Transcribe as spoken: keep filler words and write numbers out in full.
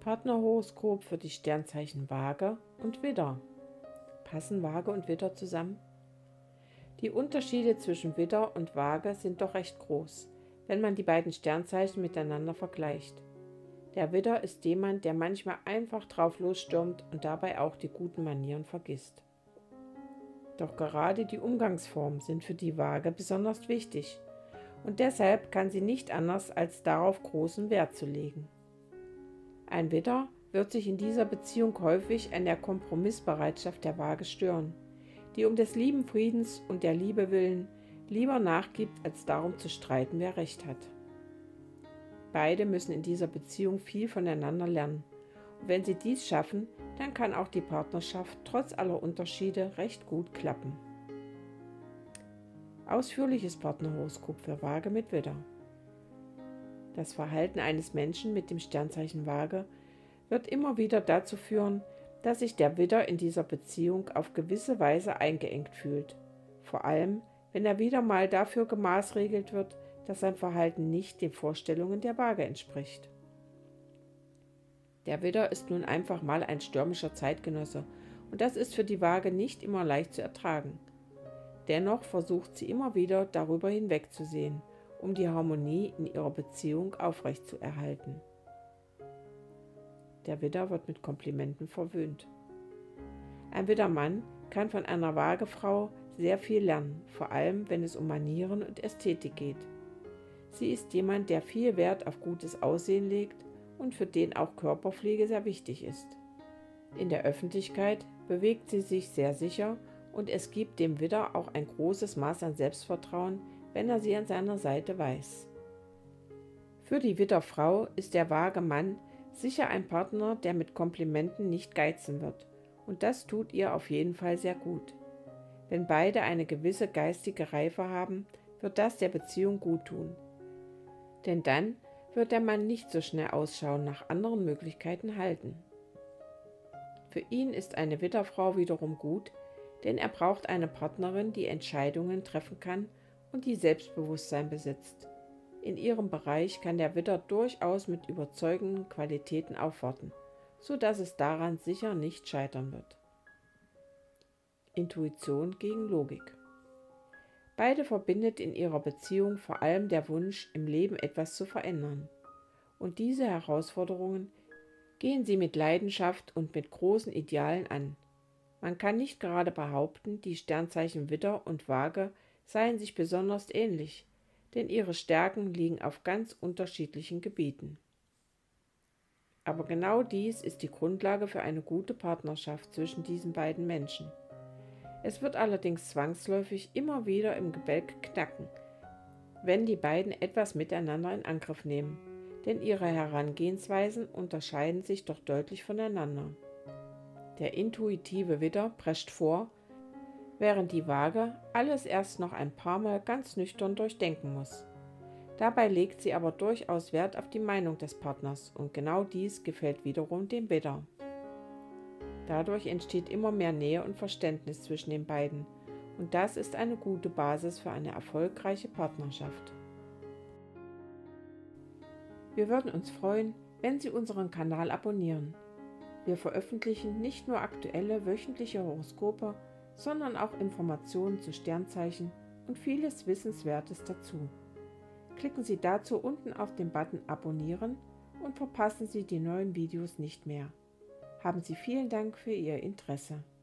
Partnerhoroskop für die Sternzeichen Waage und Widder. Passen Waage und Widder zusammen? Die Unterschiede zwischen Widder und Waage sind doch recht groß, wenn man die beiden Sternzeichen miteinander vergleicht. Der Widder ist jemand, der manchmal einfach drauf losstürmt und dabei auch die guten Manieren vergisst. Doch gerade die Umgangsformen sind für die Waage besonders wichtig und deshalb kann sie nicht anders, als darauf großen Wert zu legen. Ein Widder wird sich in dieser Beziehung häufig an der Kompromissbereitschaft der Waage stören, die um des lieben Friedens und der Liebe willen lieber nachgibt, als darum zu streiten, wer Recht hat. Beide müssen in dieser Beziehung viel voneinander lernen. Und wenn sie dies schaffen, dann kann auch die Partnerschaft trotz aller Unterschiede recht gut klappen. Ausführliches Partnerhoroskop für Waage mit Widder. Das Verhalten eines Menschen mit dem Sternzeichen Waage wird immer wieder dazu führen, dass sich der Widder in dieser Beziehung auf gewisse Weise eingeengt fühlt. Vor allem, wenn er wieder mal dafür gemaßregelt wird, dass sein Verhalten nicht den Vorstellungen der Waage entspricht. Der Widder ist nun einfach mal ein stürmischer Zeitgenosse und das ist für die Waage nicht immer leicht zu ertragen. Dennoch versucht sie immer wieder darüber hinwegzusehen, um die Harmonie in ihrer Beziehung aufrechtzuerhalten. Der Widder wird mit Komplimenten verwöhnt. Ein Widdermann kann von einer Waagefrau sehr viel lernen, vor allem wenn es um Manieren und Ästhetik geht. Sie ist jemand, der viel Wert auf gutes Aussehen legt und für den auch Körperpflege sehr wichtig ist. In der Öffentlichkeit bewegt sie sich sehr sicher und es gibt dem Widder auch ein großes Maß an Selbstvertrauen, wenn er sie an seiner Seite weiß. Für die Widderfrau ist der Waagemann sicher ein Partner, der mit Komplimenten nicht geizen wird, und das tut ihr auf jeden Fall sehr gut. Wenn beide eine gewisse geistige Reife haben, wird das der Beziehung gut tun. Denn dann wird der Mann nicht so schnell Ausschau nach anderen Möglichkeiten halten. Für ihn ist eine Widderfrau wiederum gut, denn er braucht eine Partnerin, die Entscheidungen treffen kann und die Selbstbewusstsein besitzt. In ihrem Bereich kann der Widder durchaus mit überzeugenden Qualitäten aufwarten, so dass es daran sicher nicht scheitern wird. Intuition gegen Logik. Beide verbindet in ihrer Beziehung vor allem der Wunsch, im Leben etwas zu verändern. Und diese Herausforderungen gehen sie mit Leidenschaft und mit großen Idealen an. Man kann nicht gerade behaupten, die Sternzeichen Widder und Waage seien sich besonders ähnlich, denn ihre Stärken liegen auf ganz unterschiedlichen Gebieten. Aber genau dies ist die Grundlage für eine gute Partnerschaft zwischen diesen beiden Menschen. Es wird allerdings zwangsläufig immer wieder im Gebälk knacken, wenn die beiden etwas miteinander in Angriff nehmen, denn ihre Herangehensweisen unterscheiden sich doch deutlich voneinander. Der intuitive Widder prescht vor, während die Waage alles erst noch ein paar Mal ganz nüchtern durchdenken muss. Dabei legt sie aber durchaus Wert auf die Meinung des Partners und genau dies gefällt wiederum dem Widder. Dadurch entsteht immer mehr Nähe und Verständnis zwischen den beiden und das ist eine gute Basis für eine erfolgreiche Partnerschaft. Wir würden uns freuen, wenn Sie unseren Kanal abonnieren. Wir veröffentlichen nicht nur aktuelle wöchentliche Horoskope, sondern auch Informationen zu Sternzeichen und vieles Wissenswertes dazu. Klicken Sie dazu unten auf den Button Abonnieren und verpassen Sie die neuen Videos nicht mehr. Haben Sie vielen Dank für Ihr Interesse.